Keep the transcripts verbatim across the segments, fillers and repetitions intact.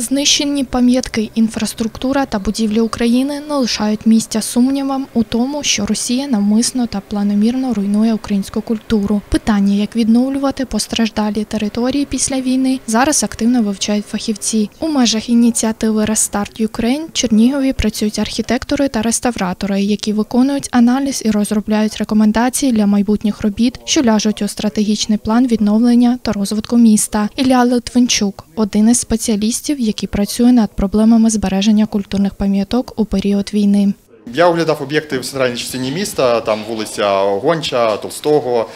Знищені пам'ятки, інфраструктура та будівлі України не лишають місця сумнівам у тому, що Росія навмисно та планомірно руйнує українську культуру. Питання, як відновлювати постраждалі території після війни, зараз активно вивчають фахівці. У межах ініціативи «Restart Ukraine» в Чернігові працюють архітектори та реставратори, які виконують аналіз і розробляють рекомендації для майбутніх робіт, що ляжуть у стратегічний план відновлення та розвитку міста. Ілля Литвинчук – один із спеціалістів, який працює над проблемами збереження культурних пам'яток у період війни. Я оглядав об'єкти в центральній частині міста, там вулиця Гонча, Толстого,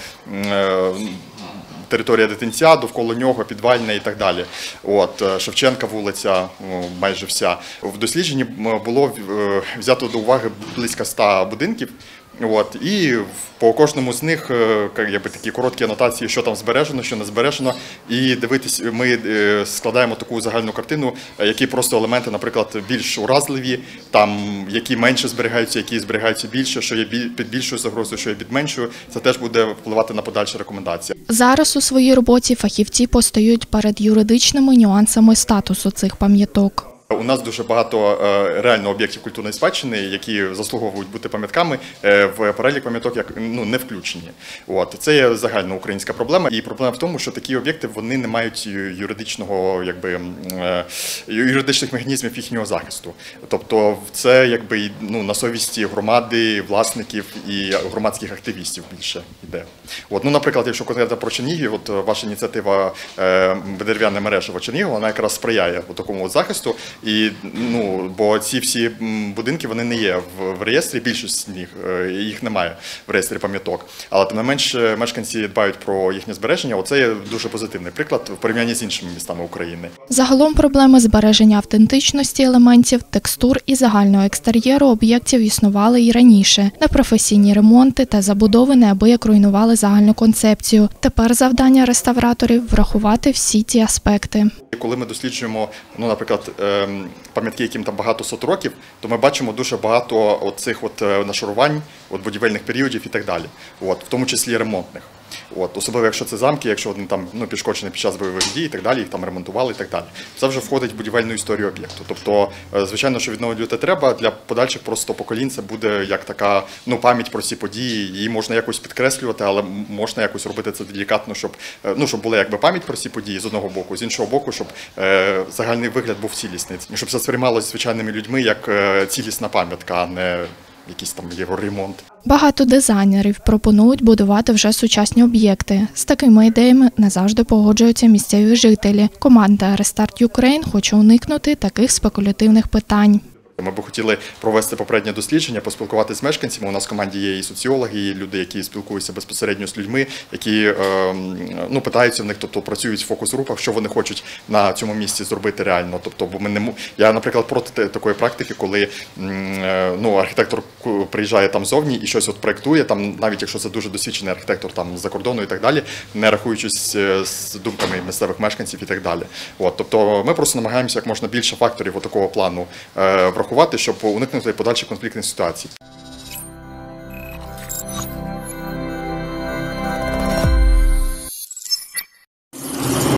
територія Дитинця, довкола нього, Підвальна і так далі. От, Шевченка вулиця, майже вся. В дослідженні було взято до уваги близько ста будинків. От, і по кожному з них якби, такі короткі анотації, що там збережено, що не збережено. І дивитись, ми складаємо таку загальну картину, які просто елементи, наприклад, більш уразливі, там, які менше зберігаються, які зберігаються більше, що є під більшою загрозою, що є під меншою. Це теж буде впливати на подальші рекомендації. Зараз у своїй роботі фахівці постають перед юридичними нюансами статусу цих пам'яток. У нас дуже багато реально об'єктів культурної спадщини, які заслуговують бути пам'ятками, в перелік пам'яток як ну не включені. От це є загальна українська проблема, і проблема в тому, що такі об'єкти вони не мають юридичного, якби юридичних механізмів їхнього захисту. Тобто, це якби ну на совісті громади, власників і громадських активістів більше йде. От, ну, наприклад, якщо конкретно про Чернігів, от ваша ініціатива «Дерев'яне мережево Чернігова», вона якраз сприяє такому захисту. І, ну, бо ці всі будинки, вони не є в, в реєстрі, більшість з них, їх немає в реєстрі пам'яток. Але тим не менш мешканці дбають про їхнє збереження. Оце є дуже позитивний приклад в порівнянні з іншими містами України. Загалом проблеми збереження автентичності елементів, текстур і загального екстер'єру об'єктів існували і раніше. Непрофесійні ремонти та забудови неабияк руйнували загальну концепцію. Тепер завдання реставраторів – врахувати всі ці аспекти. Коли ми досліджуємо, ну, наприклад, пам'ятки, яким там багато сот років, то ми бачимо дуже багато оцих от нашарувань, от будівельних періодів і так далі, от, в тому числі ремонтних. От, особливо, якщо це замки, якщо вони там ну, пішкоджені під час бойових дій і так далі, їх там ремонтували і так далі. Це вже входить в будівельну історію об'єкту. Тобто, звичайно, що відновлювати треба, для подальших просто поколінь це буде як така ну, пам'ять про ці події, її можна якось підкреслювати, але можна якось робити це делікатно, щоб, ну, щоб була якби пам'ять про ці події з одного боку, з іншого боку, щоб е, загальний вигляд був цілісний, щоб це сприймалося звичайними людьми як е, цілісна пам'ятка, а не якийсь там його ремонт. Багато дизайнерів пропонують будувати вже сучасні об'єкти. З такими ідеями не завжди погоджуються місцеві жителі. Команда «Restart Ukraine» хоче уникнути таких спекулятивних питань. Ми б хотіли провести попереднє дослідження, поспілкуватися з мешканцями. У нас в команді є і соціологи, і люди, які спілкуються безпосередньо з людьми, які ну, питаються в них, тобто працюють в фокус-групах, що вони хочуть на цьому місці зробити реально. Тобто, бо ми не я, наприклад, проти такої практики, коли ну, архітектор приїжджає там зовні і щось от проєктує, там навіть якщо це дуже досвідчений архітектор там з-за кордону і так далі, не рахуючись з думками місцевих мешканців і так далі. От, тобто, ми просто намагаємося як можна більше факторів такого плану врахувати, щоб уникнути подальших конфліктних ситуацій.